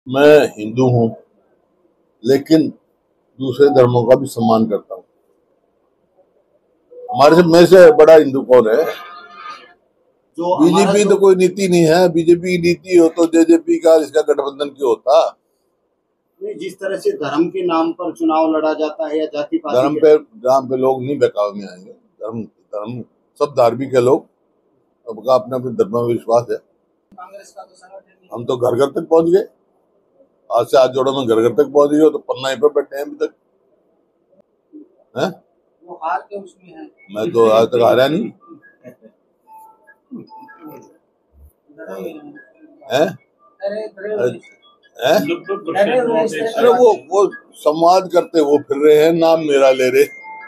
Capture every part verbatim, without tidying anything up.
मैं हिंदू हूँ, लेकिन दूसरे धर्मों का भी सम्मान करता हूँ। हमारे से में से बड़ा हिंदू कौन है? जो बीजेपी तो कोई नीति नहीं है। बीजेपी की नीति हो तो जेजेपी का इसका गठबंधन क्यों होता? नहीं, जिस तरह से धर्म के नाम पर चुनाव लड़ा जाता है या जाति पाति धर्म पे धर्म पे लोग नहीं बहकावे में आएंगे। धर्म धर्म सब धार्मिक है लोग, सबका अपने अपने धर्म में विश्वास है। कांग्रेस का तो संगठन हम तो घर घर तक पहुंच गए। आज से आज जोड़ो में घर घर तक पहुंच गए, तो पन्ना ही पे बैठे हैं अभी तक है? वो हार के उसमें है। मैं तो आज तक हारा नहीं है? है? अरे वो वो संवाद करते वो फिर रहे हैं, नाम मेरा ले रहे।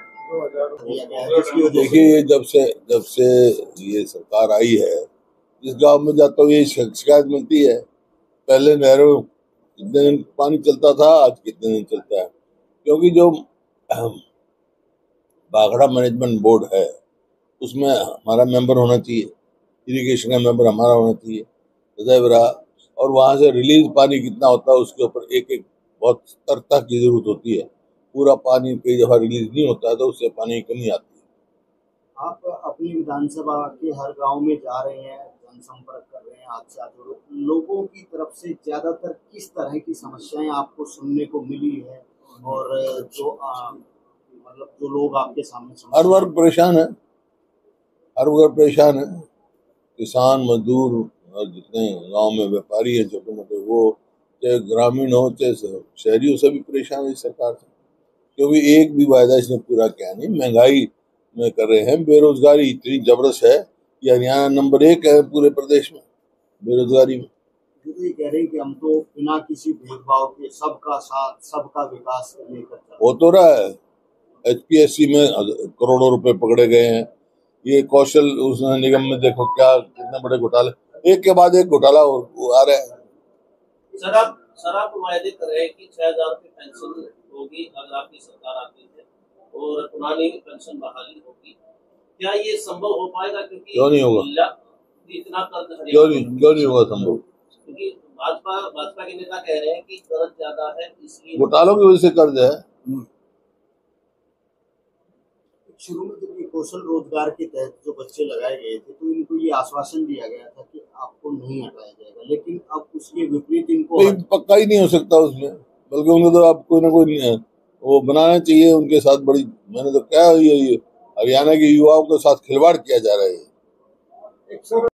देखिए, ये जब से जब से ये सरकार आई है, जिस गांव में जाता हूँ ये शिकायत मिलती है। पहले नहरों कितने दिन पानी चलता था, आज कितने दिन चलता है? क्योंकि जो बागड़ा मैनेजमेंट बोर्ड है उसमें हमारा मेंबर होना चाहिए, इरिगेशन का मेंबर हमारा होना चाहिए सदैव रहा। और वहां से रिलीज पानी कितना होता है उसके ऊपर एक एक बहुत सतर्कता की जरूरत होती है। पूरा पानी कई दफा रिलीज नहीं होता है तो उससे पानी की कमी आती है। आप अपनी विधानसभा के हर गांव में जा रहे हैं, जनसंपर्क कर रहे हैं, आपसे आप लोगों की तरफ से ज्यादातर किस तरह की समस्याएं आपको सुनने को मिली है? और जो आ, मतलब जो लोग आपके सामने हर वर्ग परेशान है, हर वर्ग परेशान है। किसान, मजदूर और जितने गांव में व्यापारी हैं छोटे मोटे, वो चाहे ग्रामीण हो चाहे शहरी हो, सभी परेशान है सरकार से। क्योंकि एक भी वायदा इसने पूरा किया नहीं। महंगाई में कर रहे हैं, बेरोजगारी इतनी जबरदस्त है कि हरियाणा नंबर एक है पूरे प्रदेश में बेरोजगारी में। तो ये कह रहे हैं कि हम तो बिना किसी भेदभाव के सबका साथ सबका विकास लेकर हो तो रहा है। एचपीएससी में करोड़ों रुपए पकड़े गए हैं। ये कौशल उस निगम में देखो क्या कितने बड़े घोटाले, एक के बाद एक घोटाला आ रहा है। सर आप सर आप वायदे कर रहे हैं कि छह हजार रुपये पेंशन होगी अगर आपकी सरकार आती है और पुरानी पेंशन बहाली होगी, क्या ये संभव हो पाएगा? क्योंकि क्यों नहीं होगा? इतना कर्ज क्यों नहीं क्यों नहीं होगा संभव? क्योंकि भाजपा भाजपा के नेता कह रहे हैं कि कर्ज ज्यादा है, इसलिए घोटालों की वजह से कर्ज है। शुरू में जब ये कौशल रोजगार के तहत जो बच्चे लगाए गए थे तो इनको ये आश्वासन दिया गया था कि आपको नहीं हटाया जाएगा, लेकिन अब उसके विपरीत इनको पक्का ही नहीं हो सकता उसमें, बल्कि उनको तो आप कोई ना कोई वो बनाना चाहिए उनके साथ। बड़ी मैंने तो क्या ये हरियाणा के युवाओं के साथ खिलवाड़ किया जा रहा है।